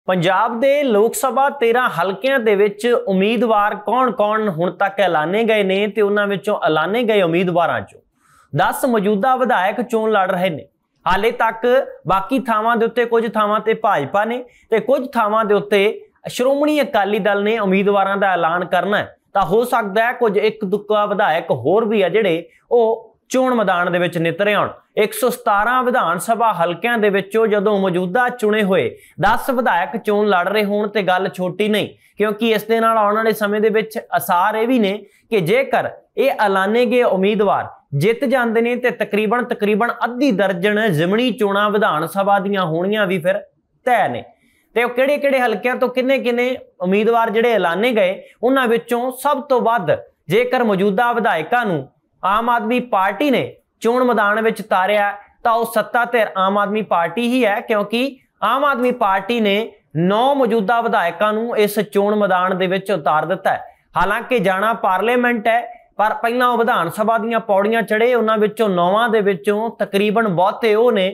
पंजाब दे लोक सभा 13 हलकिਆਂ ਦੇ ਵਿੱਚ ਉਮੀਦਵਾਰ ਕੌਣ-ਕੌਣ ਹੁਣ ਤੱਕ ਐਲਾਨੇ ਗਏ ਨੇ ਤੇ ਉਹਨਾਂ ਵਿੱਚੋਂ ਐਲਾਨੇ ਗਏ ਉਮੀਦਵਾਰਾਂ ਚੋਂ 10 ਮੌਜੂਦਾ ਵਿਧਾਇਕ ਚੋਣ ਲੜ ਰਹੇ ਨੇ। ਹਾਲੇ ਤੱਕ ਬਾਕੀ ਥਾਵਾਂ ਦੇ ਉੱਤੇ ਕੁਝ ਥਾਵਾਂ ਤੇ ਭਾਜਪਾ ਨੇ ਤੇ ਕੁਝ ਥਾਵਾਂ ਦੇ ਉੱਤੇ ਸ਼੍ਰੋਮਣੀ ਅਕਾਲੀ ਦਲ ਨੇ ਉਮੀਦਵਾਰਾਂ ਦਾ ਐਲਾਨ ਕਰਨਾ ਹੈ। ਤਾਂ ਹੋ ਸਕਦਾ ਹੈ ਕੁਝ ਇੱਕ ਦੁੱਕਾ ਵਿਧਾਇਕ ਹੋਰ ਵੀ ਆ ਜਿਹੜੇ ਉਹ ਚੋਣ ਮੈਦਾਨ ਦੇ ਵਿੱਚ ਨਿਤਰੇ ਆਉਣ। 117 ਵਿਧਾਨ ਸਭਾ ਹਲਕਿਆਂ ਦੇ ਵਿੱਚੋਂ ਜਦੋਂ ਮੌਜੂਦਾ ਚੁਣੇ ਹੋਏ 10 ਵਿਧਾਇਕ ਚੋਣ ਲੜ ਰਹੇ ਹੋਣ ਤੇ ਗੱਲ ਛੋਟੀ ਨਹੀਂ, ਕਿਉਂਕਿ ਇਸ ਦੇ ਨਾਲ ਆਉਣ ਵਾਲੇ ਸਮੇਂ ਦੇ ਵਿੱਚ ਅਸਾਰ ਇਹ ਵੀ ਨੇ ਕਿ ਜੇਕਰ ਇਹ ਐਲਾਨੇ ਗਏ ਉਮੀਦਵਾਰ ਜਿੱਤ ਜਾਂਦੇ ਨੇ ਤੇ ਤਕਰੀਬਨ ਅੱਧੀ ਦਰਜਨ ਜ਼ਿਮਣੀ ਚੋਣਾਂ ਵਿਧਾਨ ਸਭਾ ਦੀਆਂ ਹੋਣੀਆਂ ਵੀ ਫਿਰ ਤੈਅ ਨੇ। ਤੇ ਉਹ ਕਿਹੜੇ ਹਲਕਿਆਂ ਤੋਂ ਕਿੰਨੇ ਉਮੀਦਵਾਰ ਜਿਹੜੇ ਐਲਾਨੇ ਗਏ ਉਹਨਾਂ ਵਿੱਚੋਂ ਸਭ ਤੋਂ ਵੱਧ ਜੇਕਰ ਮੌਜੂਦਾ ਵਿਧਾਇਕਾਂ ਨੂੰ ਆਮ ਆਦਮੀ ਪਾਰਟੀ ਨੇ ਚੋਣ ਮੈਦਾਨ ਵਿੱਚ ਤਾਰਿਆ ਤਾਂ ਉਹ ਸੱਤਾ ਧਿਰ ਆਮ ਆਦਮੀ ਪਾਰਟੀ ਹੀ ਹੈ, ਕਿਉਂਕਿ ਆਮ ਆਦਮੀ ਪਾਰਟੀ ਨੇ 9 ਮੌਜੂਦਾ ਵਿਧਾਇਕਾਂ ਨੂੰ ਇਸ ਚੋਣ ਮੈਦਾਨ ਦੇ ਵਿੱਚ ਉਤਾਰ ਦਿੱਤਾ ਹੈ। ਹਾਲਾਂਕਿ ਜਾਣਾ ਪਾਰਲੀਮੈਂਟ ਹੈ, ਪਰ ਪਹਿਲਾਂ ਉਹ ਵਿਧਾਨ ਸਭਾ ਦੀਆਂ ਪੌੜੀਆਂ ਚੜੇ, ਉਹਨਾਂ ਵਿੱਚੋਂ 9 ਦੇ ਵਿੱਚੋਂ ਤਕਰੀਬਨ ਬਹੁਤੇ ਉਹ ਨੇ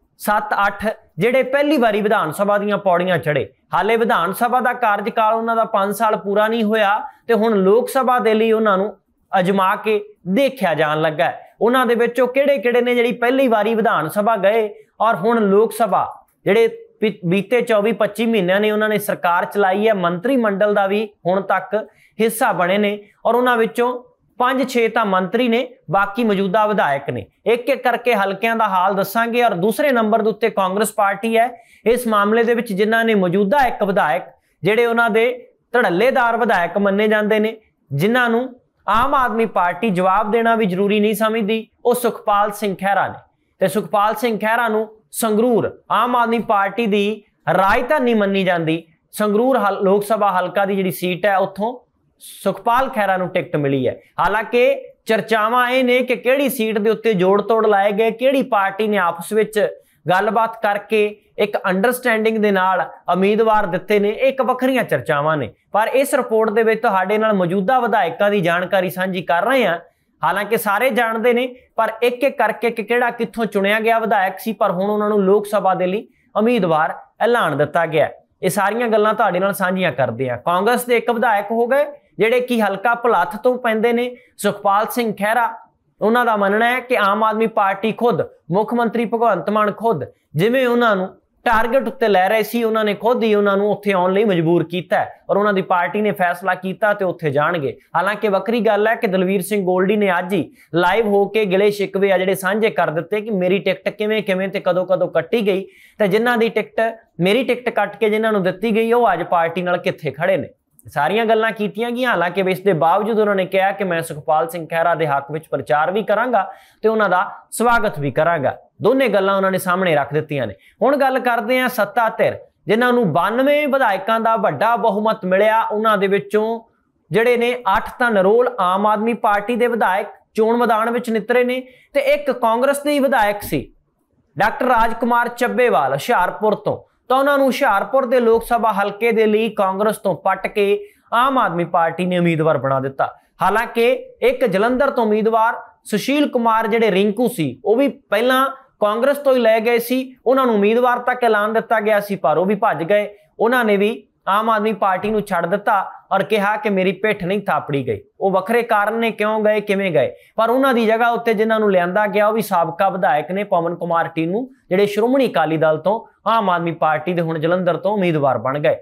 7-8 ਜਿਹੜੇ ਪਹਿਲੀ ਵਾਰੀ ਵਿਧਾਨ ਸਭਾ ਦੀਆਂ ਪੌੜੀਆਂ ਚੜੇ। ਹਾਲੇ ਵਿਧਾਨ ਸਭਾ ਦਾ ਕਾਰਜਕਾਲ ਉਹਨਾਂ ਦਾ 5 ਸਾਲ ਪੂਰਾ ਨਹੀਂ ਹੋਇਆ ਤੇ ਹੁਣ ਲੋਕ ਸਭਾ ਦੇ ਲਈ ਉਹਨਾਂ ਨੂੰ ਅਜਮਾ ਕੇ ਦੇਖਿਆ ਜਾਣ ਲੱਗਾ ਹੈ। ਉਹਨਾਂ ਦੇ ਵਿੱਚੋਂ ਕਿਹੜੇ ਨੇ ਜਿਹੜੀ ਪਹਿਲੀ ਵਾਰੀ ਵਿਧਾਨ ਸਭਾ ਗਏ ਔਰ ਹੁਣ ਲੋਕ ਸਭਾ ਜਿਹੜੇ ਬੀਤੇ 24-25 ਮਹੀਨਿਆਂ ਨੇ ਉਹਨਾਂ ਨੇ ਸਰਕਾਰ ਚਲਾਈ ਹੈ, ਮੰਤਰੀ ਮੰਡਲ ਦਾ ਵੀ ਹੁਣ ਤੱਕ ਹਿੱਸਾ ਬਣੇ ਨੇ ਔਰ ਉਹਨਾਂ ਵਿੱਚੋਂ 5-6 ਤਾਂ ਮੰਤਰੀ ਨੇ, ਬਾਕੀ ਮੌਜੂਦਾ ਵਿਧਾਇਕ ਨੇ। ਇੱਕ ਕਰਕੇ ਹਲਕਿਆਂ ਦਾ ਹਾਲ ਦੱਸਾਂਗੇ। ਔਰ ਦੂਸਰੇ ਨੰਬਰ ਦੇ ਉੱਤੇ ਕਾਂਗਰਸ ਪਾਰਟੀ ਹੈ ਇਸ ਮਾਮਲੇ ਦੇ ਵਿੱਚ, ਜਿਨ੍ਹਾਂ ਨੇ ਮੌਜੂਦਾ ਇੱਕ ਵਿਧਾਇਕ ਜਿਹੜੇ ਉਹਨਾਂ ਦੇ ਧੜੱਲੇਦਾਰ ਵਿਧਾਇਕ ਮੰਨੇ ਜਾਂਦੇ ਨੇ, ਜਿਨ੍ਹਾਂ ਨੂੰ ਆਮ ਆਦਮੀ ਪਾਰਟੀ ਜਵਾਬ ਦੇਣਾ ਵੀ ਜ਼ਰੂਰੀ ਨਹੀਂ ਸਮਝਦੀ, ਉਹ ਸੁਖਪਾਲ ਸਿੰਘ ਖਹਿਰਾ ਨੇ। ਤੇ ਸੁਖਪਾਲ ਸਿੰਘ ਖਹਿਰਾ ਨੂੰ ਸੰਗਰੂਰ ਆਮ ਆਦਮੀ ਪਾਰਟੀ ਦੀ ਰਾਜਧਾਨੀ ਮੰਨੀ ਜਾਂਦੀ ਸੰਗਰੂਰ ਲੋਕ ਸਭਾ ਹਲਕਾ ਦੀ ਜਿਹੜੀ ਸੀਟ ਹੈ ਉੱਥੋਂ ਸੁਖਪਾਲ ਖਹਿਰਾ ਨੂੰ ਟਿਕਟ ਮਿਲੀ ਹੈ। ਹਾਲਾਂਕਿ ਚਰਚਾਵਾਂ ਇਹ ਨੇ ਕਿ ਕਿਹੜੀ ਸੀਟ ਦੇ ਉੱਤੇ ਜੋੜ ਤੋੜ ਲਾਏ ਗਏ, ਕਿਹੜੀ ਪਾਰਟੀ ਨੇ ਆਪਸ ਵਿੱਚ ਗੱਲਬਾਤ ਕਰਕੇ ਇੱਕ ਅੰਡਰਸਟੈਂਡਿੰਗ ਦੇ ਨਾਲ ਉਮੀਦਵਾਰ ਦਿੱਤੇ ਨੇ, ਇੱਕ ਵੱਖਰੀਆਂ ਚਰਚਾਵਾਂ ਨੇ। ਪਰ ਇਸ ਰਿਪੋਰਟ ਦੇ ਵਿੱਚ ਤੁਹਾਡੇ ਨਾਲ ਮੌਜੂਦਾ ਵਿਧਾਇਕਾਂ ਦੀ ਜਾਣਕਾਰੀ ਸਾਂਝੀ ਕਰ ਰਹੇ ਹਾਂ। ਹਾਲਾਂਕਿ ਸਾਰੇ ਜਾਣਦੇ ਨੇ, ਪਰ ਇੱਕ ਕਰਕੇ ਕਿ ਕਿਹੜਾ ਕਿੱਥੋਂ ਚੁਣਿਆ ਗਿਆ ਵਿਧਾਇਕ ਸੀ, ਪਰ ਹੁਣ ਉਹਨਾਂ ਨੂੰ ਲੋਕ ਸਭਾ ਦੇ ਲਈ ਉਮੀਦਵਾਰ ਐਲਾਨ ਦਿੱਤਾ ਗਿਆ। ਇਹ ਸਾਰੀਆਂ ਗੱਲਾਂ ਤੁਹਾਡੇ ਨਾਲ ਸਾਂਝੀਆਂ ਕਰਦੇ ਆ। ਕਾਂਗਰਸ ਦੇ ਇੱਕ ਵਿਧਾਇਕ ਹੋ ਗਏ ਜਿਹੜੇ ਕਿ ਹਲਕਾ ਭੁਲੱਥ ਤੋਂ ਪੈਂਦੇ ਨੇ, ਸੁਖਪਾਲ ਸਿੰਘ ਖਹਿਰਾ। ਉਹਨਾਂ ਦਾ ਮੰਨਣਾ ਹੈ ਕਿ ਆਮ ਆਦਮੀ ਪਾਰਟੀ ਖੁਦ, ਮੁੱਖ ਮੰਤਰੀ ਭਗਵੰਤ ਮਾਨ ਖੁਦ ਜਿਵੇਂ ਉਹਨਾਂ ਨੂੰ ਟਾਰਗੇਟ ਉੱਤੇ ਲੈ ਰਹੇ ਸੀ, ਉਹਨਾਂ ਨੇ ਖੁਦ ਹੀ ਉਹਨਾਂ ਨੂੰ ਉੱਥੇ ਆਉਣ ਲਈ ਮਜਬੂਰ ਕੀਤਾ ਔਰ ਉਹਨਾਂ ਦੀ ਪਾਰਟੀ ਨੇ ਫੈਸਲਾ ਕੀਤਾ ਤੇ ਉੱਥੇ ਜਾਣਗੇ। ਹਾਲਾਂਕਿ ਵੱਖਰੀ ਗੱਲ ਹੈ ਕਿ ਦਲਵੀਰ ਸਿੰਘ ਗੋਲਡੀ ਨੇ ਅੱਜ ਹੀ ਲਾਈਵ ਹੋ ਕੇ ਗਿਲੇ ਸ਼ਿਕਵੇ ਆ ਜਿਹੜੇ ਸਾਂਝੇ ਕਰ ਦਿੱਤੇ ਕਿ ਮੇਰੀ ਟਿਕਟ ਕਿਵੇਂ ਤੇ ਕਦੋਂ ਕੱਟੀ ਗਈ ਤੇ ਜਿਨ੍ਹਾਂ ਦੀ ਟਿਕਟ ਮੇਰੀ ਟਿਕਟ ਕੱਟ ਕੇ ਜਿਨ੍ਹਾਂ ਨੂੰ ਦਿੱਤੀ ਗਈ ਉਹ ਅੱਜ ਪਾਰਟੀ ਨਾਲ ਕਿੱਥੇ ਖੜੇ ਨੇ। ਸਾਰੀਆਂ ਗੱਲਾਂ ਕੀਤੀਆਂ ਗਈਆਂ। ਹਾਲਾਂਕਿ ਇਸ ਦੇ ਬਾਵਜੂਦ ਉਹਨਾਂ ਨੇ ਕਿਹਾ ਕਿ ਮੈਂ ਸੁਖਪਾਲ ਸਿੰਘ ਖਹਿਰਾ ਦੇ ਹੱਕ ਵਿੱਚ ਪ੍ਰਚਾਰ ਵੀ ਕਰਾਂਗਾ ਤੇ ਉਹਨਾਂ ਦਾ ਸਵਾਗਤ ਵੀ ਕਰਾਂਗਾ। ਦੋਨੇ ਗੱਲਾਂ ਉਹਨਾਂ ਨੇ ਸਾਹਮਣੇ ਰੱਖ ਦਿੱਤੀਆਂ ਨੇ। ਹੁਣ ਗੱਲ ਕਰਦੇ ਹਾਂ ਸੱਤਾ ਧਿਰ, ਜਿਨ੍ਹਾਂ ਨੂੰ 92 ਵਿਧਾਇਕਾਂ ਦਾ ਵੱਡਾ ਬਹੁਮਤ ਮਿਲਿਆ। ਉਹਨਾਂ ਦੇ ਵਿੱਚੋਂ ਜਿਹੜੇ ਨੇ 8 ਤਾਂ ਨਰੋਲ ਆਮ ਆਦਮੀ ਪਾਰਟੀ ਦੇ ਵਿਧਾਇਕ ਚੋਣ ਮੈਦਾਨ ਵਿੱਚ ਨਿਤਰੇ ਨੇ ਤੇ ਇੱਕ ਕਾਂਗਰਸ ਦੇ ਵਿਧਾਇਕ ਸੀ ਡਾਕਟਰ ਰਾਜਕੁਮਾਰ ਚੱਬੇਵਾਲ ਹੁਸ਼ਿਆਰਪੁਰ ਤੋਂ। ਤਾਂ ਉਹਨਾਂ ਨੂੰ ਹੁਸ਼ਿਆਰਪੁਰ ਦੇ ਲੋਕ ਸਭਾ ਹਲਕੇ ਦੇ ਲਈ ਕਾਂਗਰਸ ਤੋਂ ਪੱਟ ਕੇ ਆਮ ਆਦਮੀ ਪਾਰਟੀ ਨੇ ਉਮੀਦਵਾਰ ਬਣਾ ਦਿੱਤਾ। ਹਾਲਾਂਕਿ ਇੱਕ ਜਲੰਧਰ ਤੋਂ ਉਮੀਦਵਾਰ ਸੁਸ਼ੀਲ ਕੁਮਾਰ ਜਿਹੜੇ ਰਿੰਕੂ ਸੀ, ਉਹ ਵੀ ਪਹਿਲਾਂ ਕਾਂਗਰਸ ਤੋਂ ਹੀ ਲੈ ਗਏ ਸੀ, ਉਹਨਾਂ ਨੂੰ ਉਮੀਦਵਾਰ ਤੱਕ ਐਲਾਨ ਦਿੱਤਾ ਗਿਆ ਸੀ ਪਰ ਉਹ ਵੀ ਭੱਜ ਗਏ। ਉਹਨਾਂ ਨੇ ਵੀ ਆਮ ਆਦਮੀ ਪਾਰਟੀ ਨੂੰ ਛੱਡ ਦਿੱਤਾ ਔਰ ਕਿਹਾ ਕਿ ਮੇਰੀ ਪਿੱਠ ਨਹੀਂ ਥਾਪੜੀ ਗਈ। ਉਹ ਵੱਖਰੇ ਕਾਰਨ ਨੇ ਕਿਉਂ ਗਏ ਕਿਵੇਂ ਗਏ, ਪਰ ਉਹਨਾਂ ਦੀ ਜਗ੍ਹਾ ਉੱਤੇ ਜਿਨ੍ਹਾਂ ਨੂੰ ਲਿਆਂਦਾ ਗਿਆ ਉਹ ਵੀ ਸਾਬਕਾ ਵਿਧਾਇਕ ਨੇ ਪਵਨ ਕੁਮਾਰ ਟੀਨੂ, ਜਿਹੜੇ ਸ਼੍ਰੋਮਣੀ ਅਕਾਲੀ ਦਲ ਤੋਂ ਆਮ ਆਦਮੀ ਪਾਰਟੀ ਦੇ ਹੁਣ ਜਲੰਧਰ ਤੋਂ ਉਮੀਦਵਾਰ ਬਣ ਗਏ।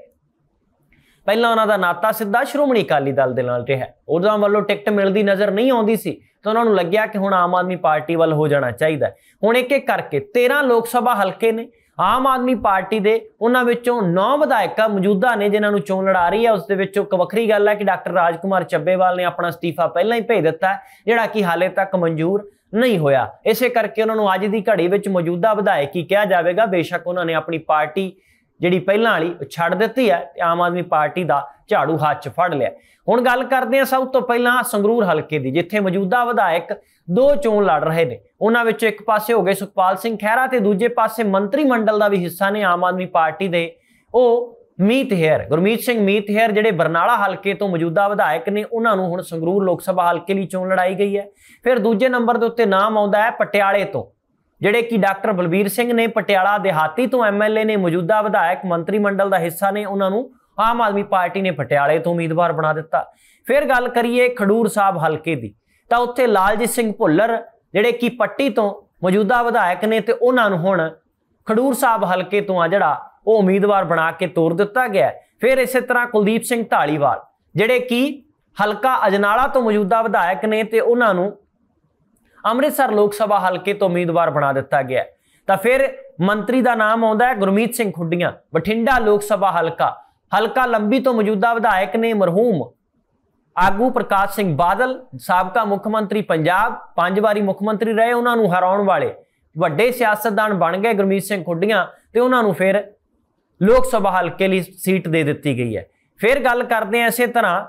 ਪਹਿਲਾਂ ਉਹਨਾਂ ਦਾ ਨਾਤਾ ਸਿੱਧਾ ਸ਼੍ਰੋਮਣੀ ਅਕਾਲੀ ਦਲ ਦੇ ਨਾਲ ਰਿਹਾ, ਉਹਨਾਂ ਵੱਲੋਂ ਟਿਕਟ ਮਿਲਦੀ ਨਜ਼ਰ ਨਹੀਂ ਆਉਂਦੀ ਸੀ ਤਾਂ ਉਹਨਾਂ ਨੂੰ ਲੱਗਿਆ ਕਿ ਹੁਣ ਆਮ ਆਦਮੀ ਪਾਰਟੀ ਵੱਲ ਹੋ ਜਾਣਾ ਚਾਹੀਦਾ। ਹੁਣ ਇੱਕ ਕਰਕੇ 13 ਲੋਕ ਸਭਾ ਹਲਕੇ ਨੇ ਆਮ ਆਦਮੀ ਪਾਰਟੀ ਦੇ, ਉਹਨਾਂ ਵਿੱਚੋਂ 9 ਵਿਧਾਇਕ ਮੌਜੂਦਾ ਨੇ ਜਿਨ੍ਹਾਂ ਨੂੰ ਚੋਣ ਲੜਾ ਰਹੀ ਹੈ। ਉਸ ਦੇ ਵਿੱਚੋਂ ਇੱਕ ਵੱਖਰੀ ਗੱਲ ਹੈ ਕਿ ਡਾਕਟਰ ਰਾਜਕੁਮਾਰ ਚੱਬੇਵਾਲ ਨੇ ਆਪਣਾ ਅਸਤੀਫਾ ਪਹਿਲਾਂ ਹੀ ਭੇਜ ਦਿੱਤਾ, ਜਿਹੜਾ ਕਿ ਹਾਲੇ ਤੱਕ ਮਨਜ਼ੂਰ ਨਹੀਂ ਹੋਇਆ। ਇਸੇ ਕਰਕੇ ਉਹਨਾਂ ਨੂੰ ਅੱਜ ਦੀ ਘੜੀ ਵਿੱਚ ਮੌਜੂਦਾ ਵਿਧਾਇਕ ਹੀ ਕਿਹਾ ਜਾਵੇਗਾ। ਬੇਸ਼ੱਕ ਉਹਨਾਂ ਨੇ ਆਪਣੀ ਪਾਰਟੀ ਜਿਹੜੀ ਪਹਿਲਾਂ ਵਾਲੀ ਛੱਡ ਦਿੱਤੀ ਹੈ ਤੇ ਆਮ ਆਦਮੀ ਪਾਰਟੀ ਦਾ ਝਾੜੂ ਹੱਥ 'ਚ ਫੜ ਲਿਆ। ਹੁਣ ਗੱਲ ਕਰਦੇ ਹਾਂ ਸਭ ਤੋਂ ਪਹਿਲਾਂ ਸੰਗਰੂਰ ਹਲਕੇ ਦੀ, ਜਿੱਥੇ ਮੌਜੂਦਾ ਵਿਧਾਇਕ 2 ਚੋਣ ਲੜ ਰਹੇ ਨੇ। ਉਹਨਾਂ ਵਿੱਚੋਂ ਇੱਕ ਪਾਸੇ ਹੋ ਗਏ ਸੁਖਪਾਲ ਸਿੰਘ ਖਹਿਰਾ ਤੇ ਦੂਜੇ ਪਾਸੇ ਮੰਤਰੀ ਮੰਡਲ ਦਾ ਵੀ ਹਿੱਸਾ ਨੇ ਆਮ ਆਦਮੀ ਪਾਰਟੀ ਦੇ ਉਹ ਮੀਤ ਹੇਅਰ, ਗੁਰਮੀਤ ਸਿੰਘ ਮੀਤ ਹੇਅਰ, ਜਿਹੜੇ ਬਰਨਾਲਾ ਹਲਕੇ ਤੋਂ ਮੌਜੂਦਾ ਵਿਧਾਇਕ ਨੇ। ਉਹਨਾਂ ਨੂੰ ਹੁਣ ਸੰਗਰੂਰ ਲੋਕ ਸਭਾ ਹਲਕੇ ਲਈ ਚੋਣ ਲੜਾਈ ਗਈ ਹੈ। ਫਿਰ ਦੂਜੇ ਨੰਬਰ ਦੇ ਉੱਤੇ ਨਾਮ ਆਉਂਦਾ ਹੈ ਪਟਿਆਲੇ ਤੋਂ ਜਿਹੜੇ ਕਿ ਡਾਕਟਰ ਬਲਬੀਰ ਸਿੰਘ ਨੇ ਪਟਿਆਲਾ ਦਿਹਾਤੀ ਤੋਂ MLA ਨੇ, ਮੌਜੂਦਾ ਵਿਧਾਇਕ ਮੰਤਰੀ ਮੰਡਲ ਦਾ ਹਿੱਸਾ ਨੇ, ਉਹਨਾਂ ਨੂੰ ਆਮ ਆਦਮੀ ਪਾਰਟੀ ਨੇ ਪਟਿਆਲੇ ਤੋਂ ਉਮੀਦਵਾਰ ਬਣਾ ਦਿੱਤਾ। ਫਿਰ ਗੱਲ ਕਰੀਏ ਖਡੂਰ ਸਾਹਿਬ ਹਲਕੇ ਦੀ, ਤਾਂ ਉੱਥੇ ਲਾਲਜੀਤ ਸਿੰਘ ਭੁੱਲਰ ਜਿਹੜੇ ਕਿ ਪੱਟੀ ਤੋਂ ਮੌਜੂਦਾ ਵਿਧਾਇਕ ਨੇ ਤੇ ਉਹਨਾਂ ਨੂੰ ਹੁਣ ਖਡੂਰ ਸਾਹਿਬ ਹਲਕੇ ਤੋਂ ਆ ਜਿਹੜਾ ਉਹ ਉਮੀਦਵਾਰ ਬਣਾ ਕੇ ਤੋਰ ਦਿੱਤਾ ਗਿਆ। ਫਿਰ ਇਸੇ ਤਰ੍ਹਾਂ ਕੁਲਦੀਪ ਸਿੰਘ ਢਾਲੀਵਾਲ ਜਿਹੜੇ ਕਿ ਹਲਕਾ ਅਜਨਾਲਾ ਤੋਂ ਮੌਜੂਦਾ ਵਿਧਾਇਕ ਨੇ ਤੇ ਉਹਨਾਂ ਨੂੰ ਅੰਮ੍ਰਿਤਸਰ ਲੋਕ ਸਭਾ ਹਲਕੇ ਤੋਂ ਉਮੀਦਵਾਰ ਬਣਾ ਦਿੱਤਾ ਗਿਆ। ਤਾਂ ਫਿਰ ਮੰਤਰੀ ਦਾ ਨਾਮ ਆਉਂਦਾ ਹੈ ਗੁਰਮੀਤ ਸਿੰਘ ਖੁੱਡੀਆਂ, ਬਠਿੰਡਾ ਲੋਕ ਸਭਾ ਹਲਕਾ ਲੰਬੀ ਤੋਂ ਮੌਜੂਦਾ ਵਿਧਾਇਕ ਨੇ ਮਰਹੂਮ ਆਗੂ ਪ੍ਰਕਾਸ਼ ਸਿੰਘ ਬਾਦਲ, ਸਾਬਕਾ ਮੁੱਖ ਮੰਤਰੀ ਪੰਜਾਬ, 5 ਵਾਰੀ ਮੁੱਖ ਮੰਤਰੀ ਰਹੇ, ਉਹਨਾਂ ਨੂੰ ਹਰਾਉਣ ਵਾਲੇ ਵੱਡੇ ਸਿਆਸਤਦਾਨ ਬਣ ਗਏ ਗੁਰਮੀਤ ਸਿੰਘ ਖੁੱਡੀਆਂ ਤੇ ਉਹਨਾਂ ਨੂੰ ਫਿਰ ਲੋਕ ਸਭਾ ਹਲਕੇ ਲਈ ਸੀਟ ਦੇ ਦਿੱਤੀ ਗਈ ਹੈ। ਫਿਰ ਗੱਲ ਕਰਦੇ ਹਾਂ ਇਸੇ ਤਰ੍ਹਾਂ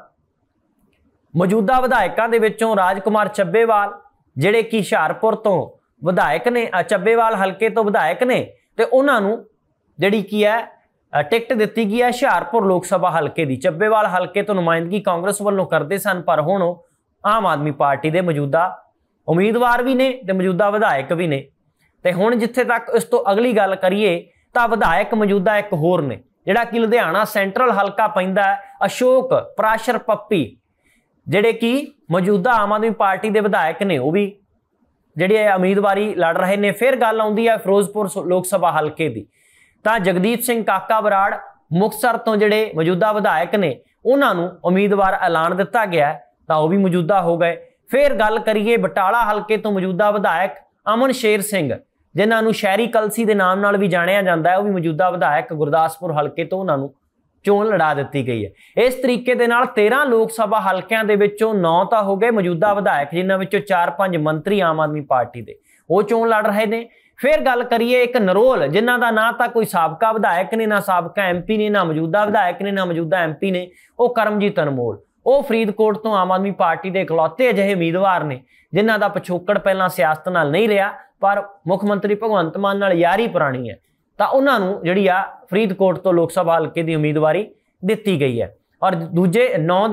ਮੌਜੂਦਾ ਵਿਧਾਇਕਾਂ ਦੇ ਵਿੱਚੋਂ ਰਾਜਕੁਮਾਰ ਚੱਬੇਵਾਲ ਜਿਹੜੇ ਕਿ ਹੁਸ਼ਿਆਰਪੁਰ ਤੋਂ ਵਿਧਾਇਕ ਨੇ, ਚੱਬੇਵਾਲ ਹਲਕੇ ਤੋਂ ਵਿਧਾਇਕ ਨੇ ਤੇ ਉਹਨਾਂ ਨੂੰ ਜਿਹੜੀ ਕੀ ਹੈ ਟਿਕਟ ਦਿੱਤੀ ਗਈ ਹੈ ਹੁਸ਼ਿਆਰਪੁਰ ਲੋਕ ਸਭਾ ਹਲਕੇ ਦੀ। ਚੱਬੇਵਾਲ ਹਲਕੇ ਤੋਂ ਨੁਮਾਇੰਦਗੀ ਕਾਂਗਰਸ ਵੱਲੋਂ ਕਰਦੇ ਸਨ, ਪਰ ਹੁਣ ਉਹ ਆਮ ਆਦਮੀ ਪਾਰਟੀ ਦੇ ਮੌਜੂਦਾ ਉਮੀਦਵਾਰ ਵੀ ਨੇ ਤੇ ਮੌਜੂਦਾ ਵਿਧਾਇਕ ਵੀ ਨੇ। ਤੇ ਹੁਣ ਜਿੱਥੇ ਤੱਕ ਇਸ ਤੋਂ ਅਗਲੀ ਗੱਲ ਕਰੀਏ ਤਾਂ ਵਿਧਾਇਕ ਮੌਜੂਦਾ ਇੱਕ ਹੋਰ ਨੇ ਜਿਹੜਾ ਕਿ ਲੁਧਿਆਣਾ ਸੈਂਟਰਲ ਹਲਕਾ ਪੈਂਦਾ ਹੈ, ਅਸ਼ੋਕ ਪ੍ਰਾਸ਼ਰ ਪੱਪੀ ਜਿਹੜੇ ਕਿ ਮੌਜੂਦਾ ਆਮ ਆਦਮੀ ਪਾਰਟੀ ਦੇ ਵਿਧਾਇਕ ਨੇ, ਉਹ ਵੀ ਜਿਹੜੇ ਉਮੀਦਵਾਰੀ ਲੜ ਰਹੇ ਨੇ। ਫਿਰ ਗੱਲ ਆਉਂਦੀ ਹੈ ਫਿਰੋਜ਼ਪੁਰ ਲੋਕ ਸਭਾ ਹਲਕੇ ਦੀ, ਤਾਂ ਜਗਦੀਪ ਸਿੰਘ ਕਾਕਾ ਬਰਾੜ ਮੁਕਤਸਰ ਤੋਂ ਜਿਹੜੇ ਮੌਜੂਦਾ ਵਿਧਾਇਕ ਨੇ ਉਹਨਾਂ ਨੂੰ ਉਮੀਦਵਾਰ ਐਲਾਨ ਦਿੱਤਾ ਗਿਆ ਤਾਂ ਉਹ ਵੀ ਮੌਜੂਦਾ ਹੋ ਗਏ। ਫਿਰ ਗੱਲ ਕਰੀਏ ਬਟਾਲਾ ਹਲਕੇ ਤੋਂ ਮੌਜੂਦਾ ਵਿਧਾਇਕ ਅਮਨ ਸ਼ੇਰ ਸਿੰਘ ਜਿਨ੍ਹਾਂ ਨੂੰ ਸ਼ਹਿਰੀ ਕਲਸੀ ਦੇ ਨਾਮ ਨਾਲ ਵੀ ਜਾਣਿਆ ਜਾਂਦਾ ਹੈ, ਉਹ ਵੀ ਮੌਜੂਦਾ ਵਿਧਾਇਕ ਗੁਰਦਾਸਪੁਰ ਹਲਕੇ ਤੋਂ ਉਹਨਾਂ ਨੂੰ ਚੋਣ ਲੜਾ ਦਿੱਤੀ ਗਈ ਹੈ। ਇਸ ਤਰੀਕੇ ਦੇ ਨਾਲ 13 ਲੋਕ ਸਭਾ ਹਲਕਿਆਂ ਦੇ ਵਿੱਚੋਂ 9 ਤਾਂ ਹੋ ਗਏ ਮੌਜੂਦਾ ਵਿਧਾਇਕ, ਜਿਨ੍ਹਾਂ ਵਿੱਚੋਂ 4-5 ਮੰਤਰੀ ਆਮ ਆਦਮੀ ਪਾਰਟੀ ਦੇ ਉਹ ਚੋਣ ਲੜ ਰਹੇ ਨੇ। ਫਿਰ ਗੱਲ ਕਰੀਏ ਇੱਕ ਨਰੋਲ ਜਿਨ੍ਹਾਂ ਦਾ ਨਾ ਤਾਂ ਕੋਈ ਸਾਬਕਾ ਵਿਧਾਇਕ ਨੇ, ਨਾ ਸਾਬਕਾ MP ਨੇ, ਨਾ ਮੌਜੂਦਾ ਵਿਧਾਇਕ ਨੇ, ਨਾ ਮੌਜੂਦਾ MP ਨੇ, ਉਹ ਕਰਮਜੀਤ ਅਨਮੋਲ, ਉਹ ਫਰੀਦਕੋਟ ਤੋਂ ਆਮ ਆਦਮੀ ਪਾਰਟੀ ਦੇ ਇਕਲੌਤੇ ਅਜਿਹੇ ਉਮੀਦਵਾਰ ਨੇ ਜਿਨ੍ਹਾਂ ਦਾ ਪਿਛੋਕੜ ਪਹਿਲਾਂ ਸਿਆਸਤ ਨਾਲ ਨਹੀਂ ਰਿਹਾ ਪਰ ਮੁੱਖ ਮੰਤਰੀ ਭਗਵੰਤ ਮਾਨ ਨਾਲ ਯਾਰੀ ਪੁਰਾਣੀ ਹੈ, ਤਾਂ ਉਹਨਾਂ ਨੂੰ ਜਿਹੜੀ ਆ ਫਰੀਦਕੋਟ ਤੋਂ ਲੋਕ ਸਭਾ ਹਲਕੇ ਦੀ ਉਮੀਦਵਾਰੀ ਦਿੱਤੀ ਗਈ ਹੈ। ਔਰ ਦੂਜੇ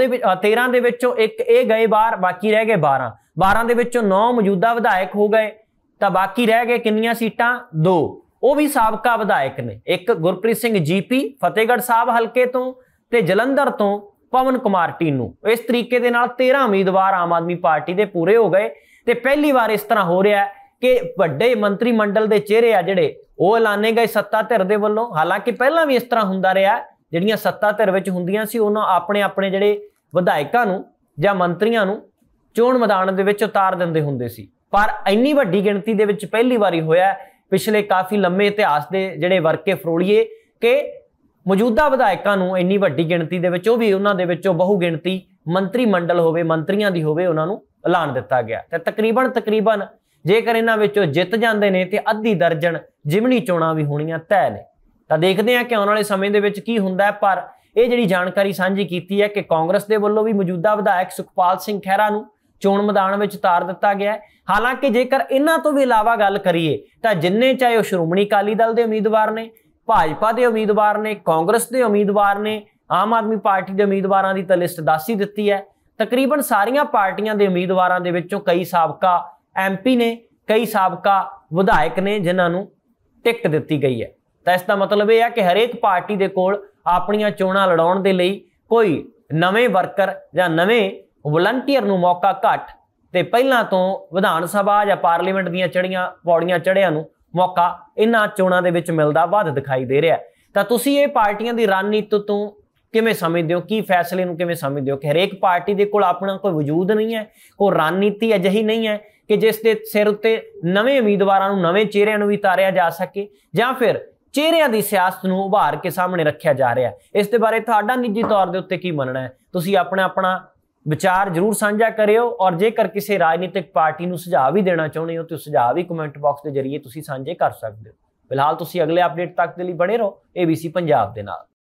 13 ਦੇ ਵਿੱਚੋਂ ਇੱਕ ਇਹ ਗਏ ਬਾਹਰ, ਬਾਕੀ ਰਹਿ ਗਏ 12 ਦੇ ਵਿੱਚੋਂ 9 ਮੌਜੂਦਾ ਵਿਧਾਇਕ ਹੋ ਗਏ ਤਾਂ ਬਾਕੀ ਰਹਿ ਗਏ ਕਿੰਨੀਆਂ ਸੀਟਾਂ? 2, ਉਹ ਵੀ ਸਾਬਕਾ ਵਿਧਾਇਕ ਨੇ। ਇੱਕ ਗੁਰਪ੍ਰੀਤ ਸਿੰਘ GP ਫਤਿਹਗੜ੍ਹ ਸਾਹਿਬ ਹਲਕੇ ਤੋਂ ਤੇ ਜਲੰਧਰ ਤੋਂ ਪਵਨ ਕੁਮਾਰ ਟੀਨੂ। ਇਸ ਤਰੀਕੇ ਦੇ ਨਾਲ 13 ਉਮੀਦਵਾਰ ਆਮ ਆਦਮੀ ਪਾਰਟੀ ਦੇ ਪੂਰੇ ਹੋ ਗਏ ਤੇ ਪਹਿਲੀ ਵਾਰ ਇਸ ਤਰ੍ਹਾਂ ਹੋ ਰਿਹਾ ਕਿ ਵੱਡੇ ਮੰਤਰੀ ਮੰਡਲ ਦੇ ਚਿਹਰੇ ਆ ਜਿਹੜੇ ਉਹ ਐਲਾਨੇ ਗਏ ਸੱਤਾ ਧਿਰ ਦੇ ਵੱਲੋਂ। ਹਾਲਾਂਕਿ ਪਹਿਲਾਂ ਵੀ ਇਸ ਤਰ੍ਹਾਂ ਹੁੰਦਾ ਰਿਹਾ, ਜਿਹੜੀਆਂ ਸੱਤਾ ਧਿਰ ਵਿੱਚ ਹੁੰਦੀਆਂ ਸੀ ਉਹਨਾਂ ਆਪਣੇ ਜਿਹੜੇ ਵਿਧਾਇਕਾਂ ਨੂੰ ਜਾਂ ਮੰਤਰੀਆਂ ਨੂੰ ਚੋਣ ਮੈਦਾਨ ਦੇ ਵਿੱਚ ਉਤਾਰ ਦਿੰਦੇ ਹੁੰਦੇ ਸੀ, ਪਰ ਇੰਨੀ ਵੱਡੀ ਗਿਣਤੀ ਦੇ ਵਿੱਚ ਪਹਿਲੀ ਵਾਰੀ ਹੋਇਆ ਪਿਛਲੇ ਕਾਫੀ ਲੰਮੇ ਇਤਿਹਾਸ ਦੇ ਜਿਹੜੇ ਵਰਕੇ ਫਰੋਲੀਏ ਕਿ ਮੌਜੂਦਾ ਵਿਧਾਇਕਾਂ ਨੂੰ ਇੰਨੀ ਵੱਡੀ ਗਿਣਤੀ ਦੇ ਵਿੱਚ, ਉਹ ਵੀ ਉਹਨਾਂ ਦੇ ਵਿੱਚੋਂ ਬਹੁ ਗਿਣਤੀ ਮੰਤਰੀ ਮੰਡਲ ਹੋਵੇ, ਮੰਤਰੀਆਂ ਦੀ ਹੋਵੇ, ਉਹਨਾਂ ਨੂੰ ਐਲਾਨ ਦਿੱਤਾ ਗਿਆ। ਤੇ ਤਕਰੀਬਨ ਜੇਕਰ ਇਹਨਾਂ ਵਿੱਚੋਂ ਜਿੱਤ ਜਾਂਦੇ ਨੇ ਤੇ ਅੱਧੀ ਦਰਜਨ ਜ਼ਿਮਨੀ ਚੋਣਾਂ ਵੀ ਹੋਣੀਆਂ ਤੈਅ ਨੇ। ਤਾਂ ਦੇਖਦੇ ਹਾਂ ਕਿ ਆਉਣ ਵਾਲੇ ਸਮੇਂ ਦੇ ਵਿੱਚ ਕੀ ਹੁੰਦਾ ਹੈ। ਪਰ ਇਹ ਜਿਹੜੀ ਜਾਣਕਾਰੀ ਸਾਂਝੀ ਕੀਤੀ ਹੈ ਕਿ ਕਾਂਗਰਸ ਦੇ ਵੱਲੋਂ ਵੀ ਮੌਜੂਦਾ ਵਿਧਾਇਕ ਸੁਖਪਾਲ ਸਿੰਘ ਖਹਿਰਾ ਨੂੰ ਚੋਣ ਮੈਦਾਨ ਵਿੱਚ ਉਤਾਰ ਦਿੱਤਾ ਗਿਆ ਹੈ। ਹਾਲਾਂਕਿ ਜੇਕਰ ਇਹਨਾਂ ਤੋਂ ਵੀ ਇਲਾਵਾ ਗੱਲ ਕਰੀਏ ਤਾਂ ਜਿੰਨੇ ਚਾਹੇ ਉਹ ਸ਼੍ਰੋਮਣੀ ਅਕਾਲੀ ਦਲ ਦੇ ਉਮੀਦਵਾਰ ਨੇ, ਭਾਜਪਾ ਦੇ ਉਮੀਦਵਾਰ ਨੇ, ਕਾਂਗਰਸ ਦੇ ਉਮੀਦਵਾਰ ਨੇ, ਆਮ ਆਦਮੀ ਪਾਰਟੀ ਦੇ ਉਮੀਦਵਾਰਾਂ ਦੀ ਤਾਂ ਲਿਸਟ ਦੱਸ ਹੀ ਦਿੱਤੀ ਹੈ। ਤਕਰੀਬਨ ਸਾਰੀਆਂ ਪਾਰਟੀਆਂ ਦੇ ਉਮੀਦਵਾਰਾਂ ਦੇ ਵਿੱਚੋਂ ਕਈ ਸਾਬਕਾ MP ਨੇ, ਕਈ ਸਾਬਕਾ ਵਿਧਾਇਕ ਨੇ ਜਿਨ੍ਹਾਂ ਨੂੰ ਟਿਕਟ ਦਿੱਤੀ ਗਈ ਹੈ। ਤਾਂ ਇਸ ਦਾ ਮਤਲਬ ਇਹ ਹੈ ਕਿ ਹਰੇਕ ਪਾਰਟੀ ਦੇ ਕੋਲ ਆਪਣੀਆਂ ਚੋਣਾਂ ਲੜਾਉਣ ਦੇ ਲਈ ਕੋਈ ਨਵੇਂ ਵਰਕਰ ਜਾਂ ਨਵੇਂ ਵਲੰਟੀਅਰ ਨੂੰ ਮੌਕਾ ਘੱਟ ਤੇ ਪਹਿਲਾਂ ਤੋਂ ਵਿਧਾਨ ਸਭਾ ਜਾਂ ਪਾਰਲੀਮੈਂਟ ਦੀਆਂ ਪੌੜੀਆਂ ਚੜ੍ਹਿਆਂ ਨੂੰ ਮੌਕਾ ਇਹਨਾਂ ਚੋਣਾਂ ਦੇ ਵਿੱਚ ਮਿਲਦਾ ਵੱਧ ਦਿਖਾਈ ਦੇ ਰਿਹਾ। ਤਾਂ ਤੁਸੀਂ ਇਹ ਪਾਰਟੀਆਂ ਦੀ ਰਣਨੀਤੀ ਤੋਂ ਕਿਵੇਂ ਸਮਝਦੇ ਹੋ, ਕੀ ਫੈਸਲੇ ਨੂੰ ਕਿਵੇਂ ਸਮਝਦੇ ਹੋ ਕਿ ਹਰੇਕ ਪਾਰਟੀ ਦੇ ਕੋਲ ਆਪਣਾ ਕੋਈ ਵਜੂਦ ਨਹੀਂ ਹੈ, ਕੋਈ ਰਣਨੀਤੀ ਅਜਿਹੀ ਨਹੀਂ ਹੈ ਕਿ ਜਿਸ ਦੇ ਸਿਰ ਉੱਤੇ ਨਵੇਂ ਉਮੀਦਵਾਰਾਂ ਨੂੰ, ਨਵੇਂ ਚਿਹਰਿਆਂ ਨੂੰ ਵੀ ਤਾਰਿਆ ਜਾ ਸਕੇ, ਜਾਂ ਫਿਰ ਚਿਹਰਿਆਂ ਦੀ ਸਿਆਸਤ ਨੂੰ ਉਭਾਰ ਕੇ ਸਾਹਮਣੇ ਰੱਖਿਆ ਜਾ ਰਿਹਾ? ਇਸ ਦੇ ਬਾਰੇ ਤੁਹਾਡਾ ਨਿੱਜੀ ਤੌਰ ਦੇ ਉੱਤੇ ਕੀ ਮੰਨਣਾ ਹੈ? ਤੁਸੀਂ ਆਪਣਾ ਵਿਚਾਰ ਜ਼ਰੂਰ ਸਾਂਝਾ ਕਰਿਓ। ਔਰ ਜੇਕਰ ਕਿਸੇ ਰਾਜਨੀਤਿਕ ਪਾਰਟੀ ਨੂੰ ਸੁਝਾਅ ਵੀ ਦੇਣਾ ਚਾਹੁੰਦੇ ਹੋ ਤਾਂ ਸੁਝਾਅ ਵੀ ਕਮੈਂਟ ਬਾਕਸ ਦੇ ਜ਼ਰੀਏ ਤੁਸੀਂ ਸਾਂਝੇ ਕਰ ਸਕਦੇ ਹੋ। ਫਿਲਹਾਲ ਤੁਸੀਂ ਅਗਲੇ ਅਪਡੇਟ ਤੱਕ ਦੇ ਲਈ ਬਣੇ ਰਹੋ ABC ਪੰਜਾਬ ਦੇ ਨਾਲ।